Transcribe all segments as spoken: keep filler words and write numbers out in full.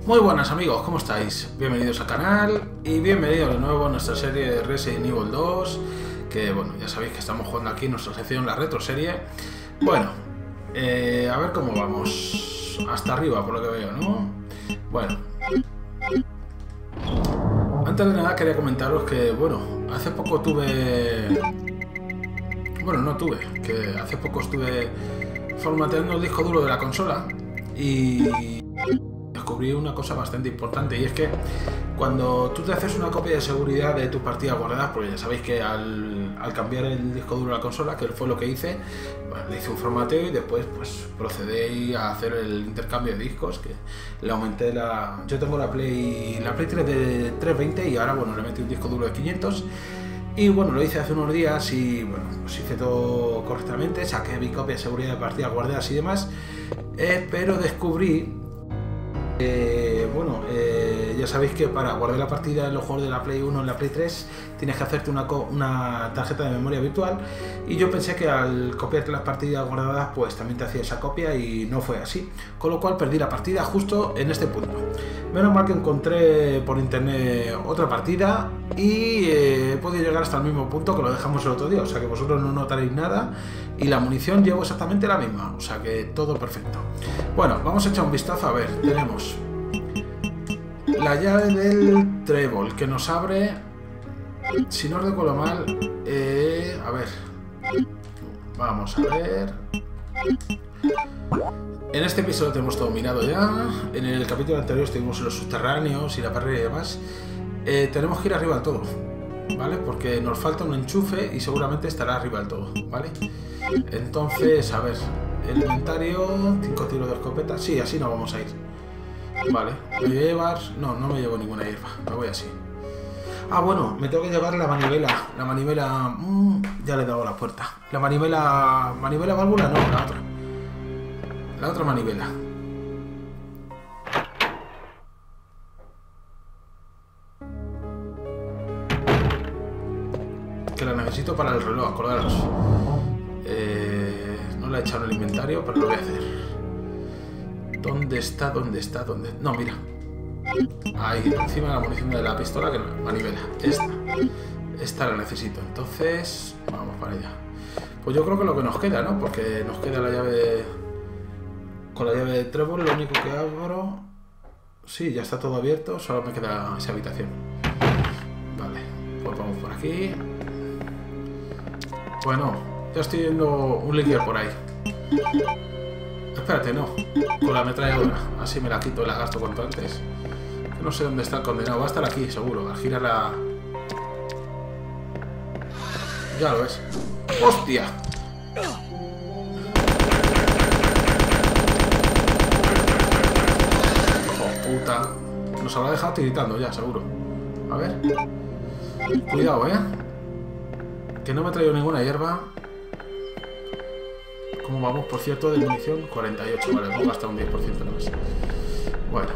Muy buenas amigos, ¿cómo estáis? Bienvenidos al canal y bienvenidos de nuevo a nuestra serie de Resident Evil dos. Que bueno, ya sabéis que estamos jugando aquí nuestra sección, la retro serie. Bueno, eh, a ver cómo vamos. Hasta arriba por lo que veo, ¿no? Bueno, antes de nada quería comentaros que, bueno, hace poco tuve... Bueno, no tuve, que hace poco estuve formateando el disco duro de la consola y descubrí una cosa bastante importante, y es que cuando tú te haces una copia de seguridad de tus partidas guardadas, porque ya sabéis que al, al cambiar el disco duro de la consola, que fue lo que hice, bueno, le hice un formateo y después pues procedí a hacer el intercambio de discos, que le aumenté la... Yo tengo la Play, la Play tres de trescientos veinte y ahora bueno, le metí un disco duro de quinientos. Y bueno, lo hice hace unos días y bueno, pues hice todo correctamente, saqué mi copia de seguridad de partidas guardadas y demás, eh, pero descubrí Eh, bueno, eh, ya sabéis que para guardar la partida en los juegos de la Play uno en la Play tres tienes que hacerte una, una tarjeta de memoria virtual, y yo pensé que al copiarte las partidas guardadas pues también te hacía esa copia, y no fue así, con lo cual perdí la partida justo en este punto. Menos mal que encontré por internet otra partida y eh, he podido llegar hasta el mismo punto que lo dejamos el otro día, o sea que vosotros no notaréis nada, y la munición llevo exactamente la misma, o sea que todo perfecto. Bueno, vamos a echar un vistazo. A ver, tenemos la llave del trébol que nos abre, si no recuerdo mal, eh, a ver, vamos a ver. En este episodio tenemos todo minado ya. En el capítulo anterior estuvimos en los subterráneos y la barrera y demás. Eh, tenemos que ir arriba del todo, ¿vale? Porque nos falta un enchufe y seguramente estará arriba del todo, ¿vale? Entonces, a ver, el inventario, cinco tiros de escopeta, sí, así no vamos a ir. Vale, ¿me voy a llevar? No, no me llevo ninguna hierba, me voy así. Ah, bueno, me tengo que llevar la manivela, la manivela, mmm, ya le he dado la puerta. La manivela, manivela válvula, no, la otra. La otra manivela. Que la necesito para el reloj, acordaros. Eh, no la he echado en el inventario, pero lo voy a hacer. ¿Dónde está? ¿Dónde está? ¿Dónde? No, mira. Ahí, encima de la munición de la pistola, que no, manivela. Esta. Esta la necesito. Entonces, vamos para allá. Pues yo creo que lo que nos queda, ¿no? Porque nos queda la llave... Con la llave de trébol, lo único que abro... Sí, ya está todo abierto, solo me queda esa habitación. Vale, pues vamos por aquí. Bueno, ya estoy viendo un líquido por ahí. Espérate, no. Con la ametralladora. Así me la quito y la gasto cuanto antes. No sé dónde está el condenado. Va a estar aquí, seguro. Al girar la... Ya lo ves. ¡Hostia! ¡Oh, puta! Nos habrá dejado tiritando ya, seguro. A ver. Cuidado, ¿eh? Que no me he traído ninguna hierba. ¿Cómo vamos, por cierto, de munición? cuarenta y ocho, vale, hemos gastado un diez por ciento más. Bueno.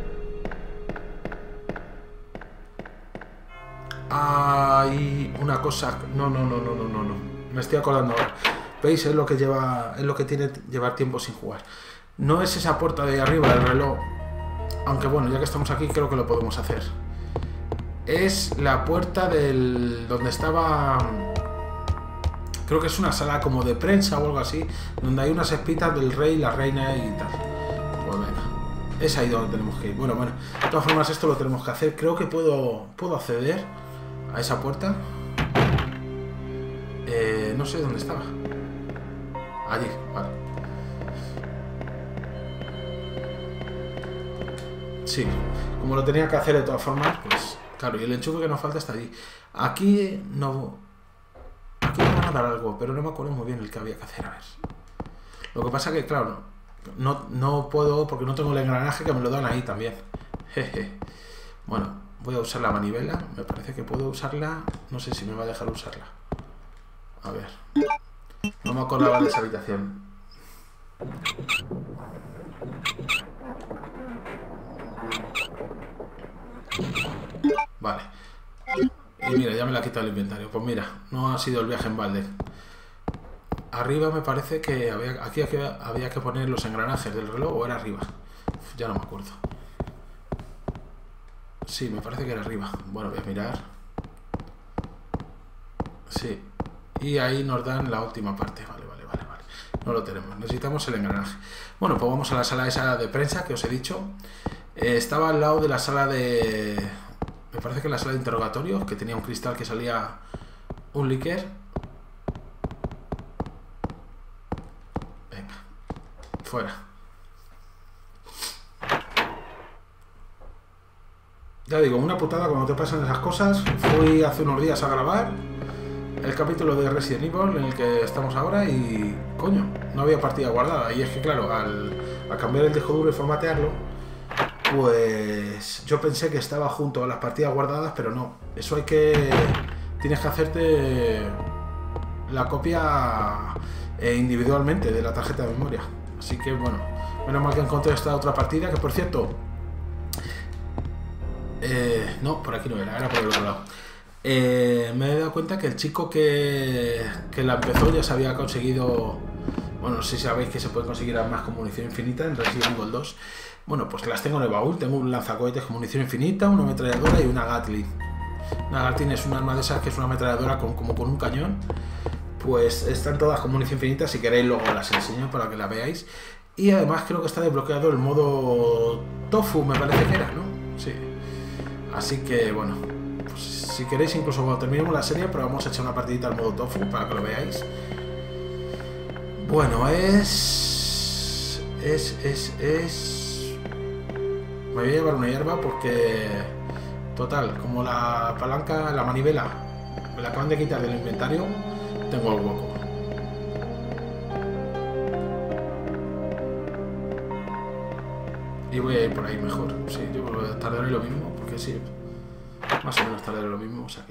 Hay una cosa... No, no, no, no, no, no, no. Me estoy acordando ahora. ¿Veis? Es lo que lleva... Es lo que tiene llevar tiempo sin jugar. No es esa puerta de arriba del reloj. Aunque bueno, ya que estamos aquí, creo que lo podemos hacer. Es la puerta del... donde estaba... Creo que es una sala como de prensa o algo así, donde hay unas espitas del rey, la reina y tal. Pues venga, es ahí donde tenemos que ir. Bueno, bueno, de todas formas esto lo tenemos que hacer. Creo que puedo, puedo acceder a esa puerta. Eh, no sé dónde estaba. Allí, vale. Sí, como lo tenía que hacer de todas formas, pues claro, y el enchufe que nos falta está allí. Aquí no... Aquí me van a dar algo, pero no me acuerdo muy bien el que había que hacer, a ver. Lo que pasa que, claro, no, no puedo porque no tengo el engranaje, que me lo dan ahí también. Jeje. Bueno, voy a usar la manivela. Me parece que puedo usarla. No sé si me va a dejar usarla. A ver. No me acordaba de esa habitación. Vale. Y mira, ya me la ha quitado el inventario. Pues mira, no ha sido el viaje en balde. Arriba me parece que había, aquí había que poner los engranajes del reloj, o era arriba. Ya no me acuerdo. Sí, me parece que era arriba. Bueno, voy a mirar. Sí. Y ahí nos dan la última parte. Vale, vale, vale, vale. No lo tenemos. Necesitamos el engranaje. Bueno, pues vamos a la sala esa de prensa que os he dicho. Eh, estaba al lado de la sala de... Me parece que la sala de interrogatorios, que tenía un cristal que salía un líquido. Venga. Fuera. Ya digo, una putada cuando te pasan esas cosas. Fui hace unos días a grabar el capítulo de Resident Evil en el que estamos ahora y, coño, no había partida guardada. Y es que, claro, al, al cambiar el disco duro y formatearlo, pues yo pensé que estaba junto a las partidas guardadas, pero no. Eso hay que... Tienes que hacerte la copia eh, individualmente de la tarjeta de memoria. Así que, bueno, menos mal que encontré esta otra partida, que por cierto... Eh, no, por aquí no era, era por el otro lado. Eh, me he dado cuenta que el chico que, que la empezó ya se había conseguido... Bueno, no sé si sabéis que se puede conseguir armas con munición infinita en Resident Evil dos. Bueno, pues las tengo en el baúl. Tengo un lanzacohetes con munición infinita, una ametralladora y una Gatling. Una Gatling es un arma de esas que es una ametralladora con, como con un cañón. Pues están todas con munición infinita. Si queréis luego las enseño para que la veáis. Y además creo que está desbloqueado el modo Tofu, me parece que era, ¿no? Sí. Así que, bueno, pues si queréis, incluso cuando terminemos la serie, pero vamos a echar una partidita al modo Tofu para que lo veáis. Bueno, es... Es, es, es... Me voy a llevar una hierba porque... Total, como la palanca, la manivela, me la acaban de quitar del inventario, tengo el hueco. Y voy a ir por ahí mejor. Sí, yo tardaré lo mismo, porque sí, más o menos tardaré lo mismo, o sea que...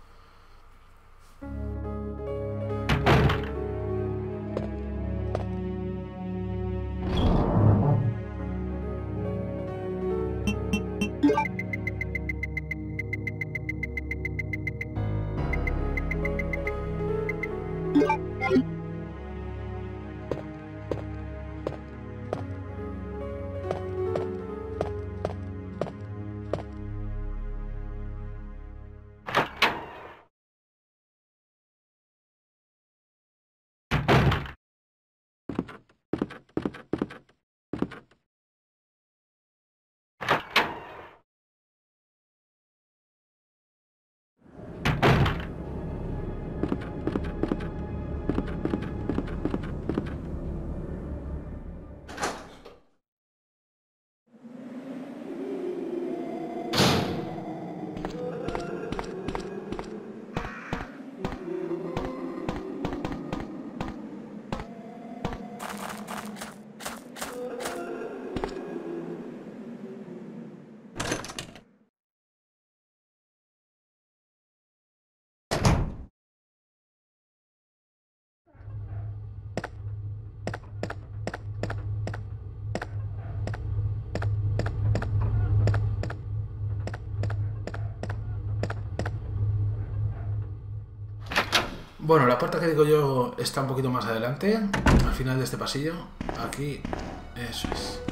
Bueno, la puerta que digo yo está un poquito más adelante, al final de este pasillo. Aquí, eso es.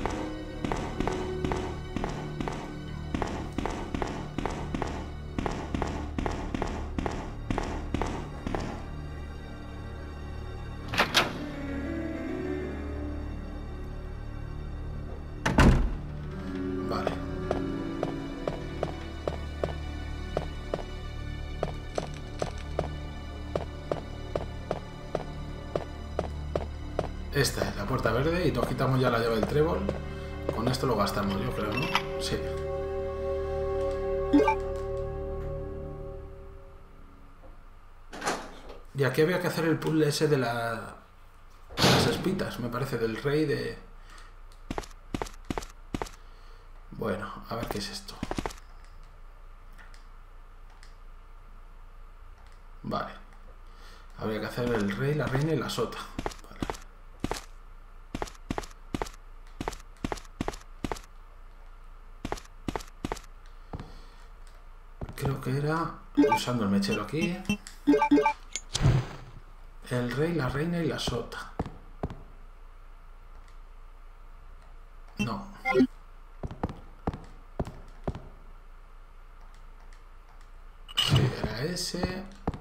Vale. Esta es la puerta verde y nos quitamos ya la llave del trébol. Con esto lo gastamos, yo creo, ¿no? Sí. Y aquí había que hacer el puzzle ese de, la... de las espitas, me parece, del rey de... Bueno, a ver qué es esto. Vale. Habría que hacer el rey, la reina y la sota. Creo que era usando el mechero aquí. El rey, la reina y la sota. No. ese.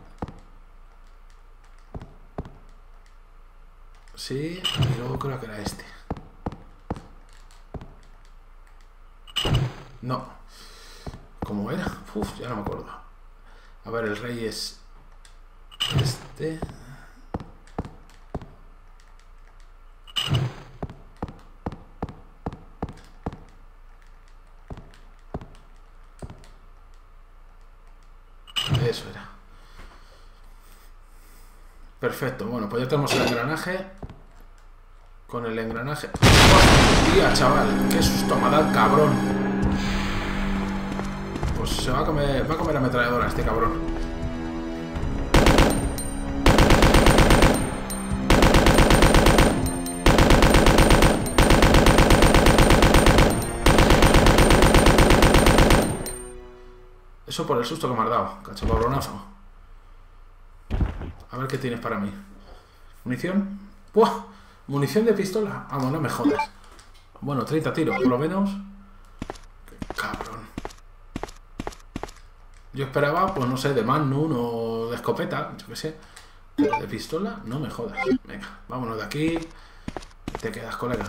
Sí, y luego creo que era este. No. ¿Cómo era? Uf, ya no me acuerdo. A ver, el rey es este. Eso era. Perfecto, bueno, pues ya tenemos el engranaje. Con el engranaje. ¡Hostia, chaval! ¡Qué susto me ha dado el cabrón! Pues se va a comer. Va a comer ametralladora este cabrón. Eso por el susto que me has dado, cachapabronazo. A ver qué tienes para mí. ¿Munición? ¡Buah! ¿Munición de pistola? Vamos, no me jodas. Bueno, treinta tiros, por lo menos. Qué cabrón. Yo esperaba, pues no sé, de Magnum o de escopeta, yo qué sé. Pero de pistola, no me jodas. Venga, vámonos de aquí. Te quedas, colega.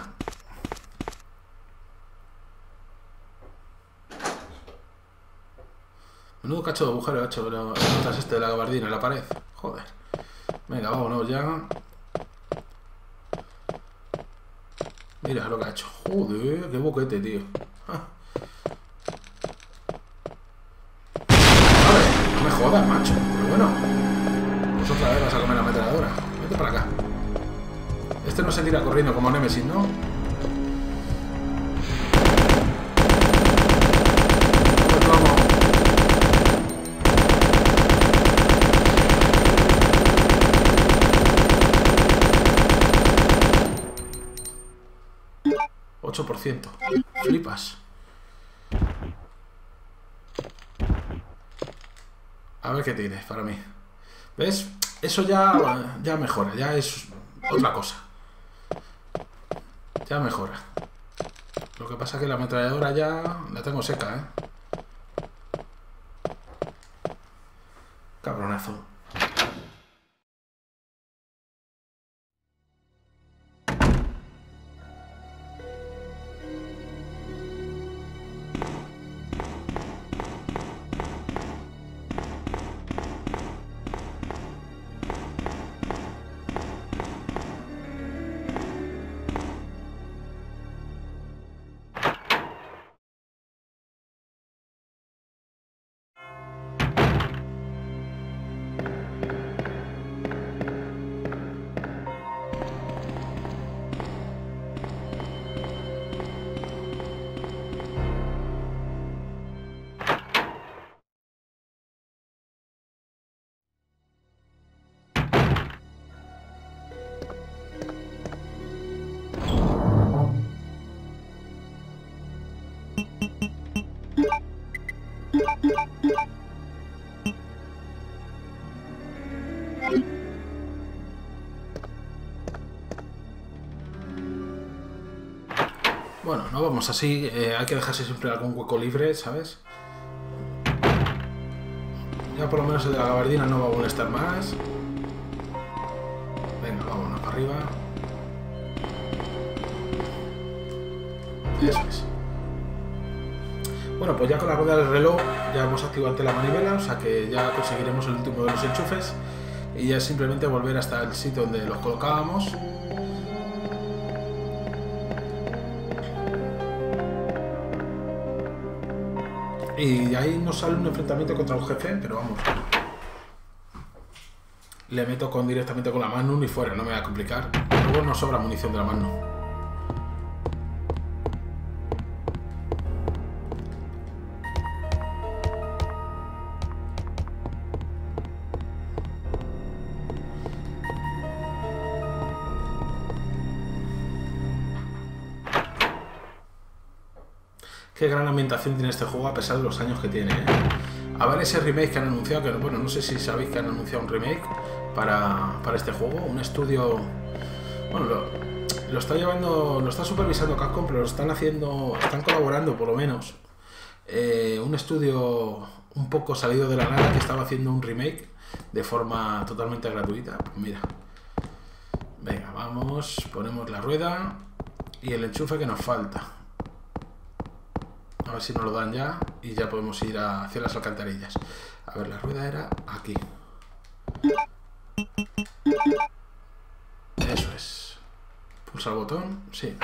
Menudo cacho de agujero he hecho, pero notas este de la gabardina en la pared. Joder. Venga, vámonos ya. Mira lo que ha hecho. Joder, qué boquete, tío. Ah. Vale, no me jodas, macho. Pero bueno. Pues otra vez vas a comer la ametralladora. Vete para acá. Este no se tira corriendo como Nemesis, ¿no? Pues vamos. ocho por ciento. Flipas. A ver qué tienes para mí. ¿Ves? Eso ya, ya mejora. Ya es otra cosa. Ya mejora. Lo que pasa es que la ametralladora ya la tengo seca, ¿eh? Cabronazo. Bueno, no vamos así, eh, hay que dejarse siempre algún hueco libre, ¿sabes? Ya por lo menos el de la gabardina no va a molestar más. Venga, vámonos para arriba. Eso es. Bueno, pues ya con la rueda del reloj ya hemos activado ante la manivela, o sea que ya conseguiremos el último de los enchufes y ya es simplemente volver hasta el sitio donde los colocábamos. Y ahí nos sale un enfrentamiento contra un jefe, pero vamos. Le meto con directamente con la Magnum y fuera, no me va a complicar. Luego nos sobra munición de la Magnum. Qué gran ambientación tiene este juego a pesar de los años que tiene, ¿eh? A ver ese remake que han anunciado, que bueno, no sé si sabéis que han anunciado un remake para, para este juego, un estudio, bueno, lo, lo está llevando, lo está supervisando Capcom, pero lo están haciendo, están colaborando por lo menos, eh, un estudio, un poco salido de la nada, que estaba haciendo un remake de forma totalmente gratuita. Pues mira, venga, vamos, ponemos la rueda y el enchufe que nos falta. A ver si nos lo dan ya y ya podemos ir a, hacia las alcantarillas. A ver, la rueda era aquí. Eso es. Pulsa el botón, sí.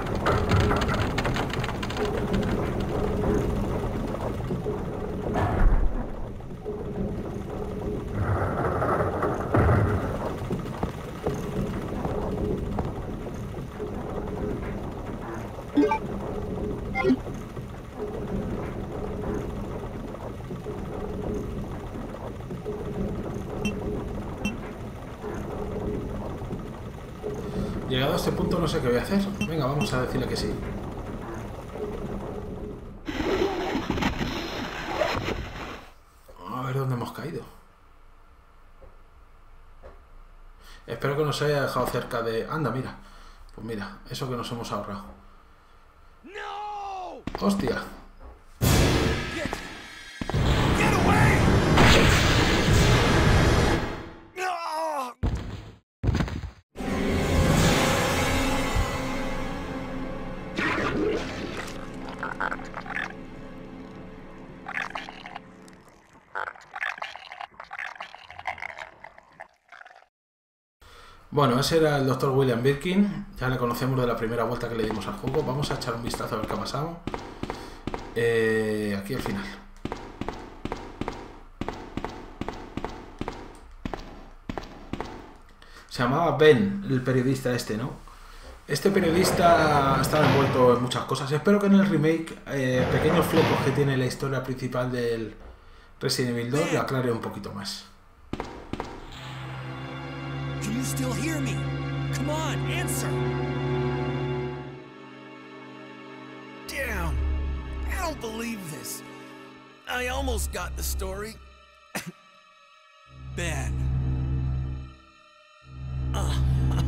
Llegado a este punto no sé qué voy a hacer. Venga, vamos a decirle que sí. A ver dónde hemos caído. Espero que nos haya dejado cerca de... Anda, mira. Pues mira, eso que nos hemos ahorrado. ¡Hostia! Bueno, ese era el doctor William Birkin. Ya le conocemos de la primera vuelta que le dimos al juego. Vamos a echar un vistazo a ver qué ha pasado. Eh, aquí al final. Se llamaba Ben, el periodista este, ¿no? Este periodista estaba envuelto en muchas cosas. Espero que en el remake, eh, pequeños flecos que tiene la historia principal del Resident Evil dos, le aclare un poquito más. Can you still hear me? Come on, answer! Damn! I don't believe this. I almost got the story. Ben. Uh,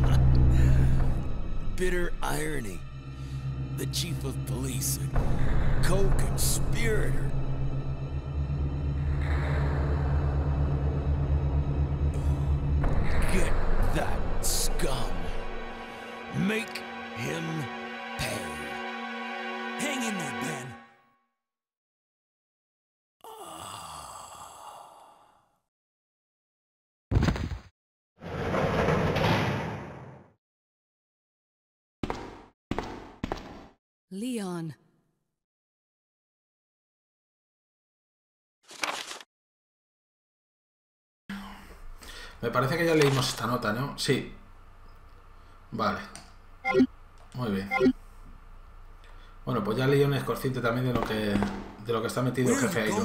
bitter irony. The chief of police, a co-conspirator. Get that scum. Make him pay. Hang in there, Ben. Leon. Me parece que ya leímos esta nota, ¿no? Sí. Vale. Muy bien. Bueno, pues ya Leon es consciente también de lo que de lo que está metido el jefe ahí.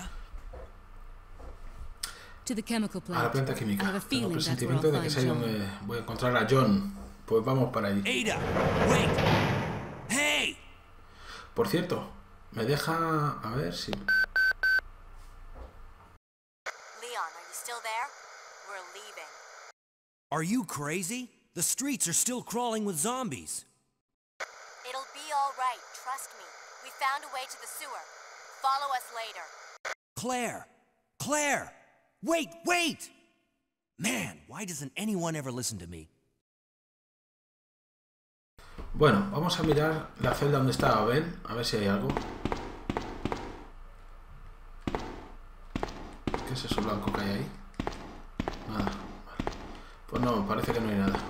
A la planta química. Tengo el presentimiento de que es ahí donde voy a encontrar a John. Pues vamos para allí. Ada, wait. Hey. Por cierto, me deja... A ver si... Leon, are you still there? We're leaving. Are you crazy? The streets are still crawling with zombies. It'll be all right, trust me. We found a way to the sewer. Follow us later. Claire! Claire! Wait, wait! Man, why doesn't anyone ever listen to me? Bueno, vamos a mirar la celda donde estaba Ben, a ver si hay algo. ¿Qué es eso blanco que hay ahí? Nada, vale. Pues no, parece que no hay nada.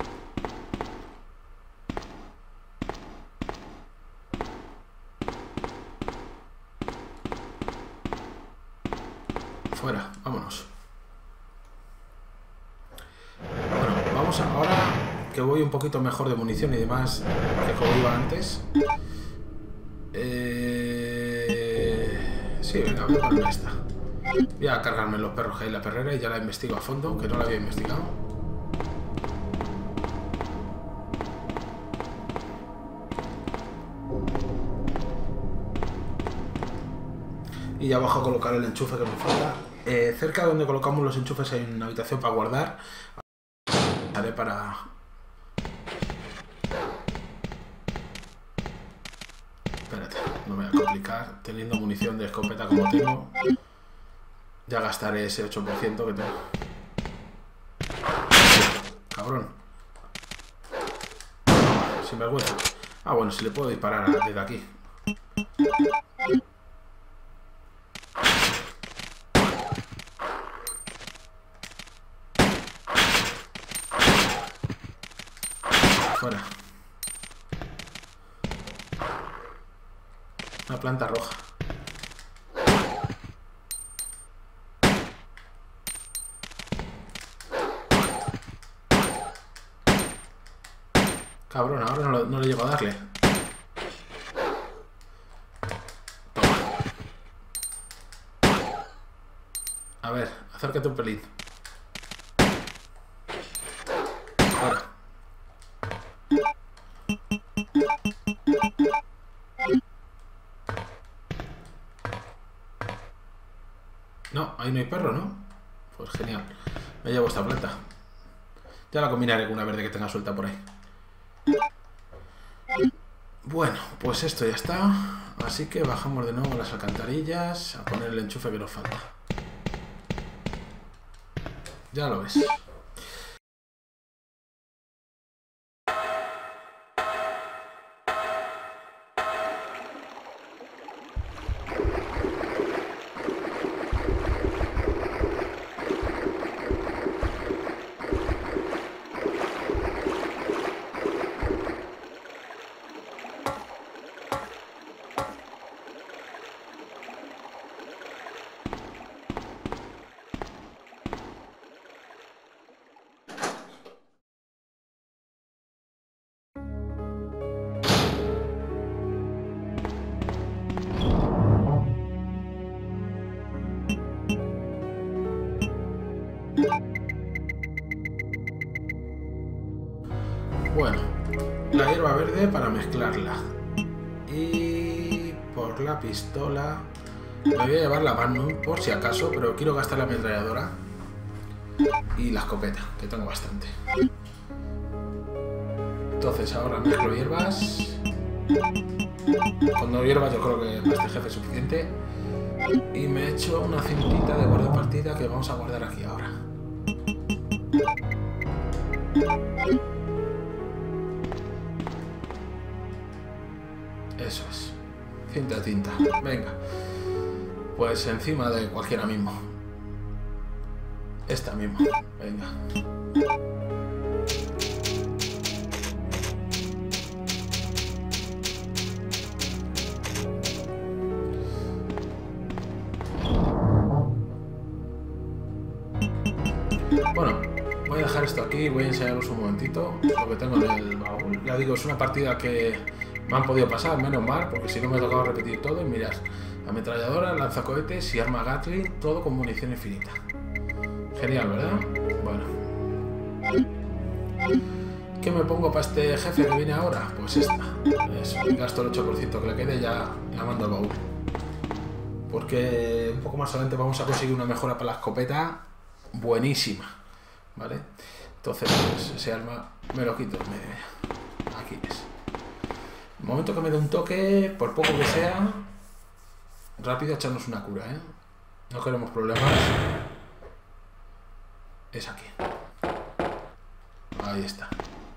Fuera, vámonos. Bueno, vamos a, ahora que voy un poquito mejor de munición y demás que como iba antes. Eh... Sí, venga, voy a ponerme esta. Voy a cargarme los perros que hay en la perrera y ya la investigo a fondo, que no la había investigado. Y ya abajo a colocar el enchufe que me falta. Eh, cerca de donde colocamos los enchufes hay una habitación para guardar. Haré para... Espérate. no me voy a complicar. Teniendo munición de escopeta como tengo, ya gastaré ese ocho por ciento que tengo. Cabrón. Sin vergüenza. Ah, bueno, si le puedo disparar desde aquí. Fuera. Una planta roja. Cabrón, ahora no, no le llego a darle. Toma. A ver, acércate un pelín. Ahora. No, ahí no hay perro, ¿no? Pues genial. Me llevo esta planta. Ya la combinaré con una verde que tenga suelta por ahí. Bueno, pues esto ya está. Así que bajamos de nuevo a las alcantarillas a poner el enchufe que nos falta. Ya lo ves. Bueno, la hierba verde para mezclarla. Y por la pistola me voy a llevar la Magnum por si acaso, pero quiero gastar la ametralladora y la escopeta, que tengo bastante. Entonces ahora mezclo hierbas. Cuando hierbas yo creo que este jefe es suficiente. Y me echo una cintita de guardapartida que vamos a guardar aquí ahora. Eso es. Cinta, tinta. Venga. Pues encima de cualquiera mismo. Esta misma. Venga. Bueno, voy a dejar esto aquí. Voy a enseñaros un momentito lo que tengo en el baúl. Ya digo, es una partida que me han podido pasar, menos mal, porque si no me he tocado repetir todo. Y mirad, ametralladora, lanzacohetes y arma Gatling, todo con munición infinita. Genial, ¿verdad? Bueno. ¿Qué me pongo para este jefe que viene ahora? Pues esta. Eso, gasto el ocho por ciento que le quede, ya la mando al baúl. Porque un poco más adelante vamos a conseguir una mejora para la escopeta buenísima. ¿Vale? Entonces, pues, ese arma me lo quito. Me... Aquí es. El momento que me dé un toque, por poco que sea, rápido echarnos una cura, ¿eh? No queremos problemas. Es aquí. Ahí está.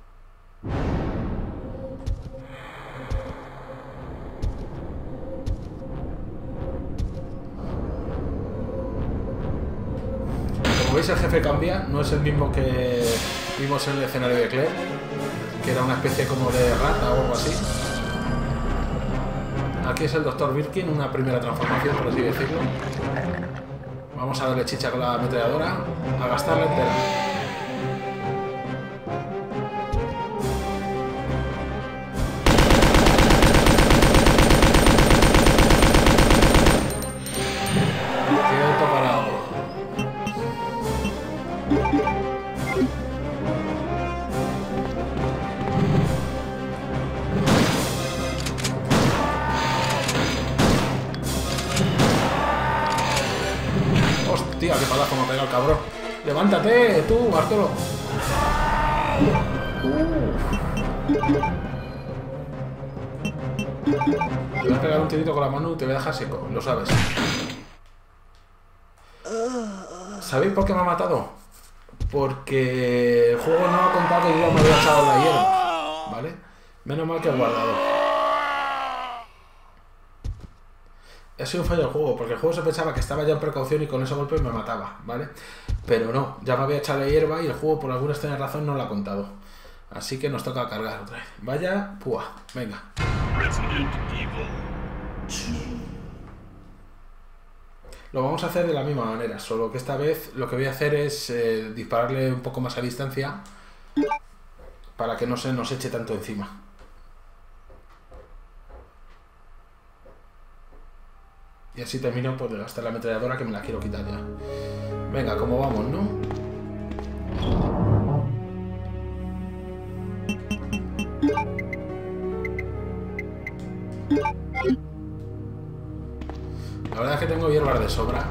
Como veis, el jefe cambia, no es el mismo que vimos en el escenario de Claire, que era una especie como de rata o algo así. Aquí es el doctor Birkin, una primera transformación, por así decirlo. Vamos a darle chicha con la ametralladora, a gastarla entera. Quieto parado. Hostia, qué palazo me ha pegado el cabrón. Levántate, tú, Bartolo. Uh. Te voy a pegar un tirito con la mano y te voy a dejar seco, lo sabes. ¿Sabéis por qué me ha matado? Porque el juego no ha contado que yo me había echado la hierba, ¿vale? Menos mal que he guardado. Ha sido un fallo del juego, porque el juego se pensaba que estaba ya en precaución y con ese golpe me mataba, ¿vale? Pero no, ya me había echado la hierba y el juego por alguna extraña razón no lo ha contado. Así que nos toca cargar otra vez. Vaya, púa, venga. Resident Evil. Lo vamos a hacer de la misma manera, solo que esta vez lo que voy a hacer es eh, dispararle un poco más a distancia para que no se nos eche tanto encima. Y así termino pues, de gastar la ametralladora, que me la quiero quitar ya. Venga, ¿cómo vamos, no? La verdad es que tengo hierbas de sobra.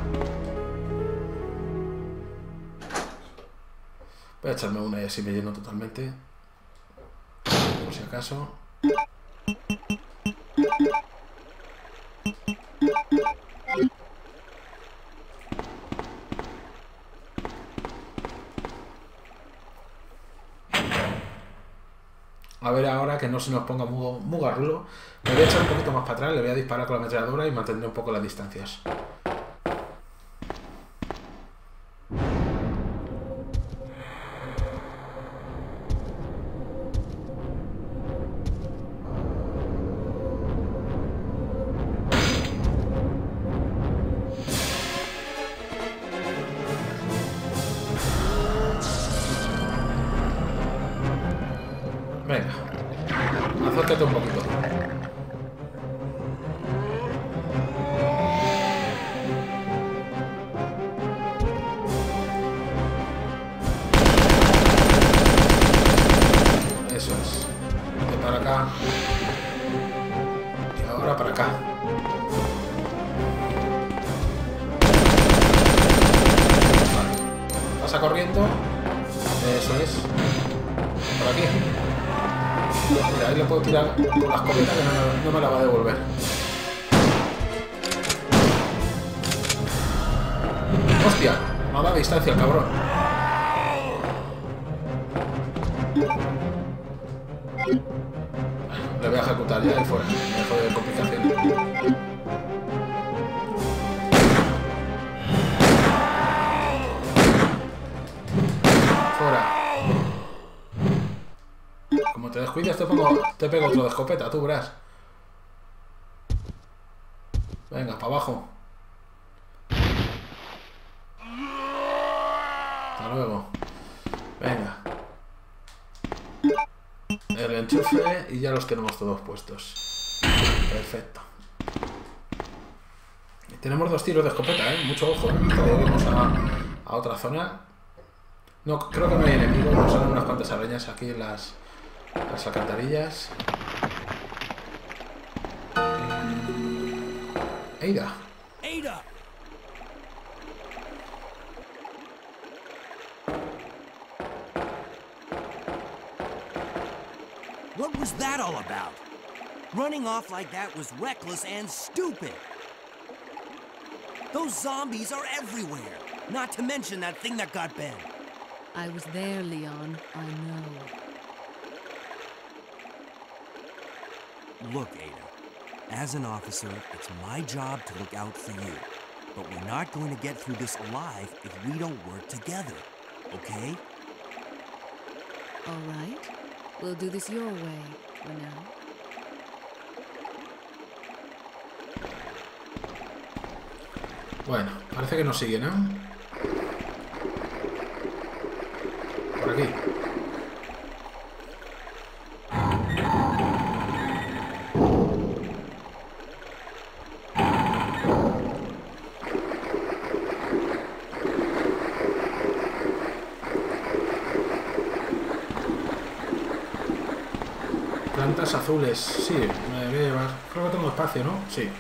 Voy a echarme una y así me lleno totalmente. Por si acaso. A ver ahora que no se nos ponga muy, muy garrulo. Me voy a echar un poquito más para atrás, le voy a disparar con la ametralladora y mantendré un poco las distancias. Venga, acércate un poquito. Eso es. De para acá. Y ahora para acá. Vale. Pasa corriendo. Eso es. Por aquí. Mira, ahí le puedo tirar con la escopeta que no, no me la va a devolver. ¡Hostia! Me ha dado distancia el cabrón. Le voy a ejecutar ya y fuera. Me dejo de complicaciones. Fuera. Como te descuidas te, pongo, te pego otro de escopeta, tú verás. Venga, para abajo. Hasta luego. Venga. El enchufe y ya los tenemos todos puestos. Perfecto. Tenemos dos tiros de escopeta, ¿eh? Mucho ojo. Lleguemos a, a otra zona. No, creo que no hay enemigos. Nos salen unas cuantas arañas aquí en las... las alcantarillas. Ada. Ada! What was that all about? Running off like that was reckless and stupid. Those zombies are everywhere. Not to mention that thing that got Ben. I was there, Leon. I know. Look, Ada. As an officer, it's my job to look out for you. But we're not going to get through this alive if we don't work together. Okay? All right. We'll do this your way for now. Bueno, parece que nos sigue, ¿no? Por aquí. Plantas azules, sí, me voy a llevar. Creo que tengo espacio, ¿no? Sí.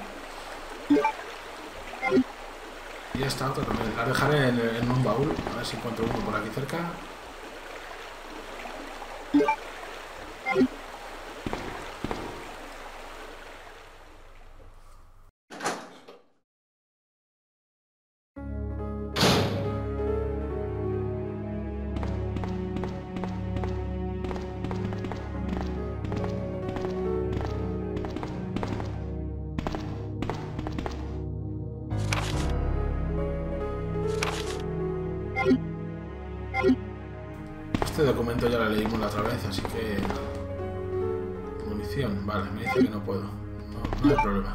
Y esta otra también. La dejaré en, en un baúl. A ver si encuentro uno por aquí cerca. Este documento ya lo leímos la otra vez, así que... Munición, vale, me dice que no puedo. No, no hay problema.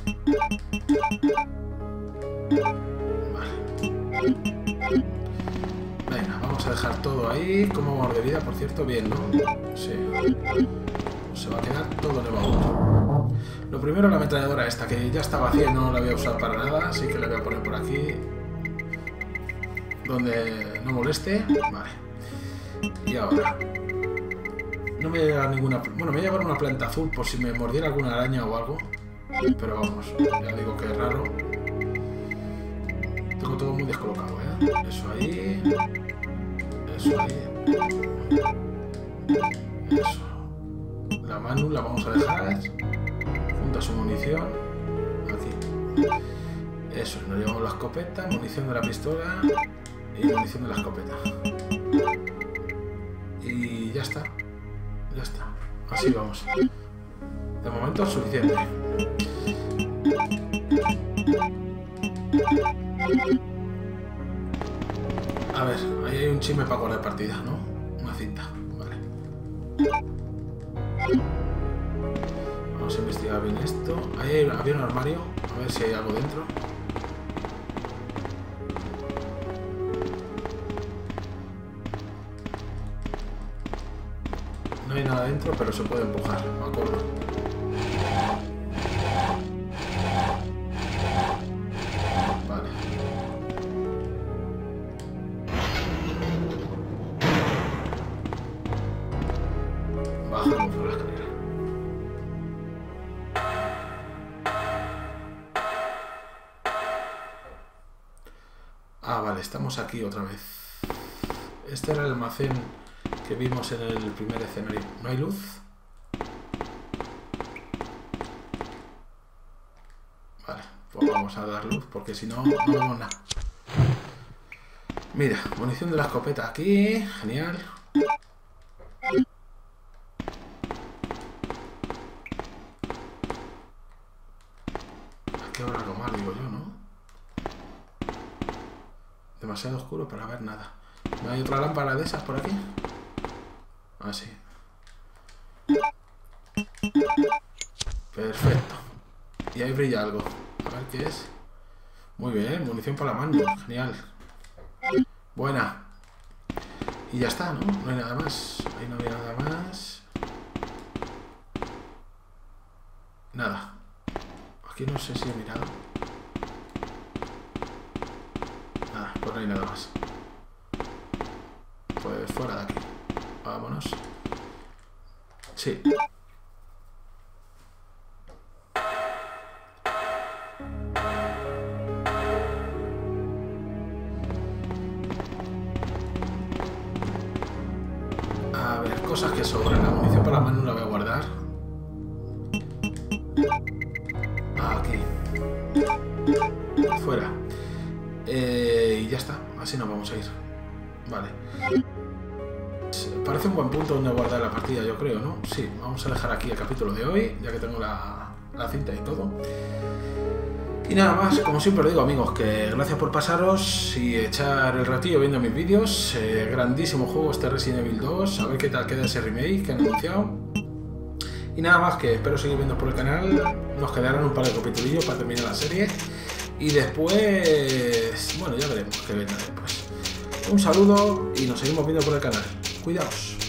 Vale. Venga, vamos a dejar todo ahí. ¿Cómo vamos de vida, por cierto? Bien, ¿no? Sí. Se va a quedar todo en el baúl. Lo primero, la ametralladora esta, que ya está vacía y no la voy a usar para nada, así que la voy a poner por aquí. Donde no moleste. Vale. Y ahora... No me voy a llevar ninguna... Bueno, me voy a llevar una planta azul por si me mordiera alguna araña o algo. Pero vamos, ya digo que es raro. Tengo todo muy descolocado, ¿eh? Eso ahí... Eso ahí... Eso. La Manu la vamos a dejar junto a su munición. Aquí. Eso, nos llevamos la escopeta, munición de la pistola y munición de la escopeta. Y ya está. Ya está. Así vamos. De momento es suficiente. A ver, ahí hay un chisme para guardar partida, ¿no? Una cinta. Vale. Vamos a investigar bien esto. Ahí había un armario. A ver si hay algo dentro. No hay nada dentro, pero se puede empujar, me acuerdo. Vale. Bajamos por la escalera. Ah, vale, estamos aquí otra vez. Este era el almacén que vimos en el primer escenario. ¿No hay luz? Vale, pues vamos a dar luz porque si no, no vemos nada. Mira, munición de la escopeta aquí. Genial. Hay que ver algo más, digo yo, ¿no? Demasiado oscuro para ver nada. ¿No hay otra lámpara de esas por aquí? Ah, sí. Perfecto. Y ahí brilla algo. A ver qué es. Muy bien, munición para la mano. Genial. Buena. Y ya está, ¿no? No hay nada más. Ahí no había nada más. Nada. Aquí no sé si he mirado. Nada, pues no hay nada más. Pues fuera de aquí. Vámonos. Sí. A ver, cosas que sobran. La munición para la mano la voy a guardar. Aquí. Fuera. Eh, y ya está. Así nos vamos a ir. Vale. Parece un buen punto donde guardar la partida, yo creo, ¿no? Sí, vamos a dejar aquí el capítulo de hoy, ya que tengo la, la cinta y todo. Y nada más, como siempre digo, amigos, que gracias por pasaros y echar el ratillo viendo mis vídeos. Eh, grandísimo juego este Resident Evil dos, a ver qué tal queda ese remake que han anunciado. Y nada más, que espero seguir viendo por el canal. Nos quedarán un par de capitulillos para terminar la serie. Y después... bueno, ya veremos qué vendrá después. Un saludo y nos seguimos viendo por el canal. Cuidaos.